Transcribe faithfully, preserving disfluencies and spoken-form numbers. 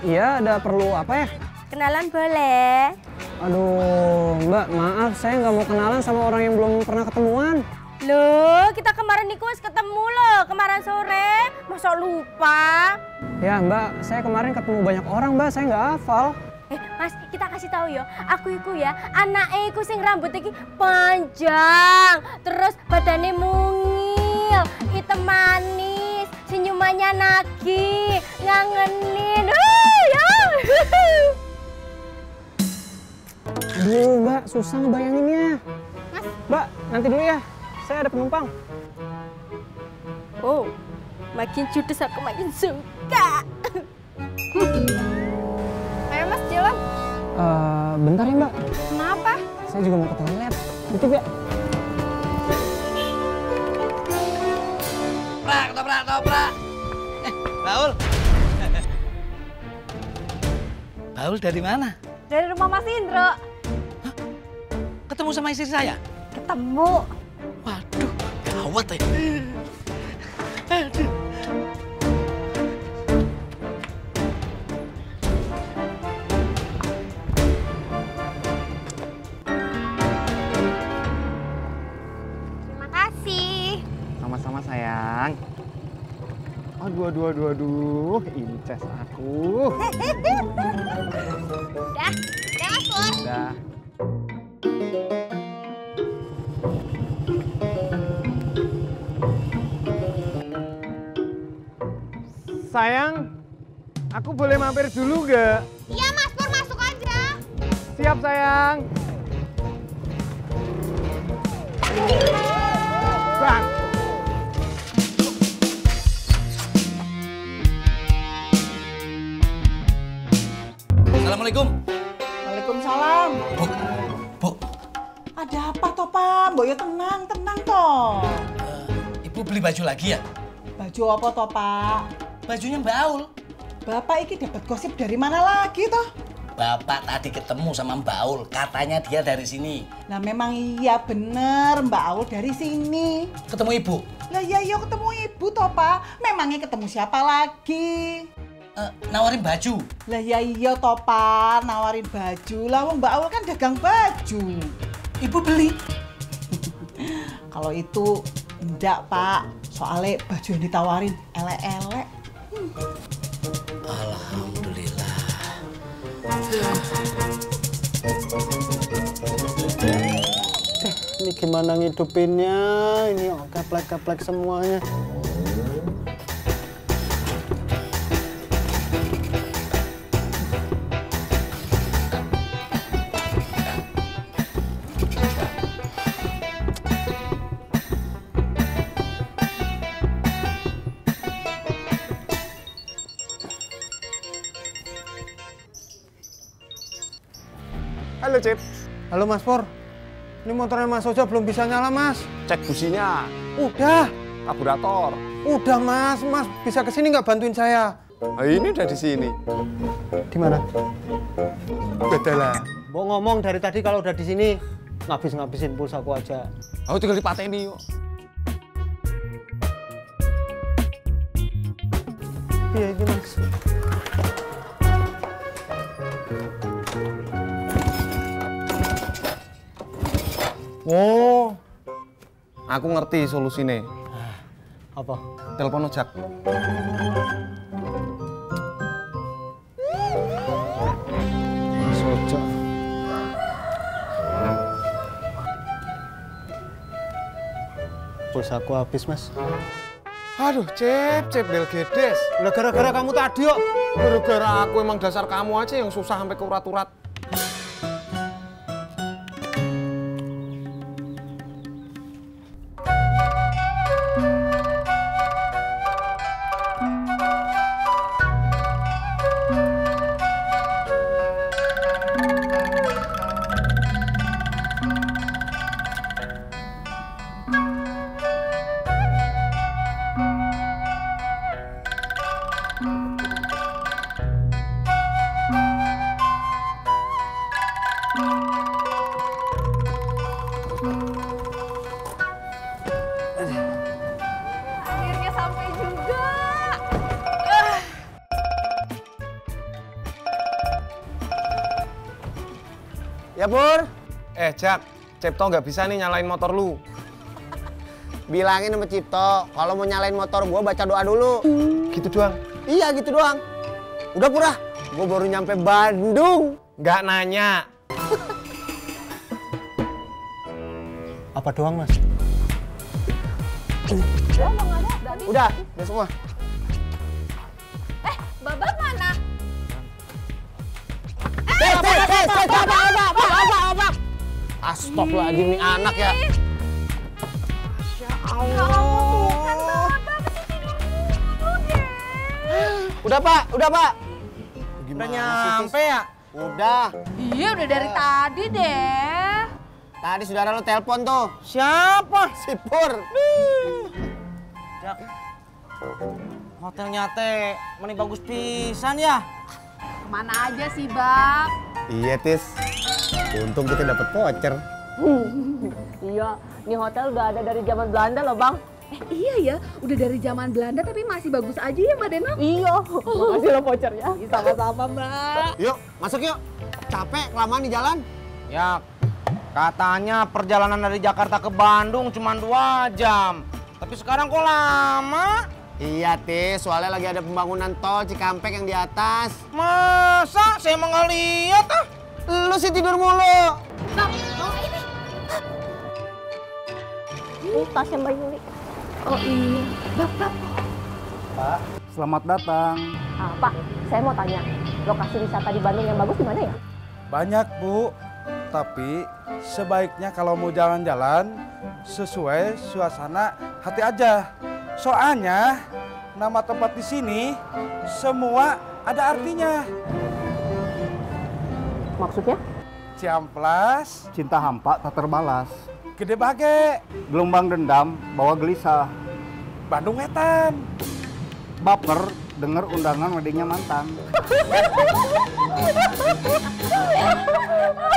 Iya, ada perlu apa ya? Kenalan boleh. Aduh, Mbak, maaf, saya nggak mau kenalan sama orang yang belum pernah ketemuan. Loh, kita kemarin nih wis ketemu loh, kemarin sore. Masa lupa? Ya, Mbak, saya kemarin ketemu banyak orang, Mbak, saya nggak hafal. Eh, Mas, kita kasih tahu ya, aku iku ya, anaknya iku sing rambut iki panjang, terus badannya mungil, hitam manis, senyumannya nagih, ngangenin. Uh, ya. Aduh, Mbak, susah ngebayanginnya. Mas, Mbak, nanti dulu ya, saya ada penumpang. oh, makin judes aku makin suka. Ayo Mas, jalan. Uh, bentar ya, Mbak. Kenapa? Saya juga mau ke toilet. Titip ya. Prak, ketoprak, ketoprak. Eh, Baul. Baul dari mana? Dari rumah Mas Indro. Hah? Ketemu sama istri saya? Ketemu. Waduh, gawat ya. Aduh. Terima kasih. Sama-sama, sayang. Aduh, aduh, aduh, aduh. Inces aku. Udah, udah Mas Pur. Udah. Sayang, aku boleh mampir dulu nggak? Iya Mas Pur, masuk aja. Siap, sayang. Bang. Assalamualaikum. Waalaikumsalam. Bu, Bu, Ada apa toh Pak? Mbok ya tenang, tenang toh. uh, Ibu beli baju lagi ya? Baju apa toh Pak? Bajunya Mbak Aul. Bapak iki dapat gosip dari mana lagi toh? Bapak tadi ketemu sama Mbak Aul, katanya dia dari sini. Nah memang iya bener Mbak Aul dari sini. Ketemu Ibu? Lah iya iya ketemu ibu toh Pak. Memangnya ketemu siapa lagi? Uh, nawarin baju. Lah iya iya toh Pak, nawarin baju. Lah wong Mbak Aul kan dagang baju. Ibu beli? Kalau itu enggak Pak, soalnya baju yang ditawarin elek-elek. Hmm. Alhamdulillah. Eh, ini gimana ngidupinnya? Ini oh, keplek-keplek semuanya. Halo, Cip. Halo, Mas Pur. Ini motornya Mas Ojo belum bisa nyala, Mas. Cek businya, Udah. karburator. Udah, Mas. Mas bisa kesini nggak bantuin saya? Nah, ini udah di sini. Di mana? Beda lah. Mau ngomong dari tadi kalau udah di sini ngabis-ngabisin pulsaku aja. Aku tinggal dipateni yuk. Iya, ini Mas. Oh, aku ngerti solusinya. Apa? Telepon ojek. Mas Ojo. Pulsaku habis, Mas. Aduh, Cip, Cip, Del Gedes. Lah gara-gara kamu tadi kok. Gara-gara aku emang dasar kamu aja yang susah sampai ke urat-urat. Ya, Pur. Eh, Jak, Cipto nggak bisa nih nyalain motor lu. Bilangin sama Cipto, kalau mau nyalain motor gua baca doa dulu. Gitu doang. Iya, gitu doang. Udah, Pur, ah. Gua baru nyampe Bandung. Nggak nanya. Apa doang, Mas? Udah, udah semua. Eh, Babak mana? Eh, eh, eh, eh, apa, apa, apa, apa, apa? Astagfirullahaladzim nih anak ya. Udah, Pak, udah, Pak. Udah nyampe ya? Udah. Iya, udah dari tadi deh. Tadi saudara lo telepon tuh. Siapa? Si Pur. Jak, hotelnya teh meni bagus pisan ya. Kemana aja sih, Bang? Iya, Tis. Untung kita dapet voucher. Iya, ini hotel udah ada dari zaman Belanda loh, Bang. Eh, iya ya, udah dari zaman Belanda tapi masih bagus aja ya, Mbak Denok? Iya, makasih loh vouchernya. Sama-sama, Mbak. Yuk, masuk yuk. Capek kelamaan di jalan. Ya, katanya perjalanan dari Jakarta ke Bandung cuma dua jam. Tapi sekarang kok lama? Iya, Tis. Soalnya lagi ada pembangunan tol Cikampek yang di atas. Masa? Saya emang nggak lihat ah. Lu sih tidur mulu. Bang, mau ini? Ini tasnya Mbak Yuli. Oh iya. Bang, Bang. Pak, selamat datang. Ah, Pak, saya mau tanya, lokasi wisata di Bandung yang bagus di mana ya? Banyak, Bu. Tapi sebaiknya kalau mau jalan-jalan sesuai suasana hati aja. Soalnya nama tempat di sini semua ada artinya. Maksudnya? Ciamplas, cinta hampa tak terbalas. Gede Bage, Gelombang dendam bawa gelisah. Bandung Wetan. Baper denger undangan weddingnya mantan.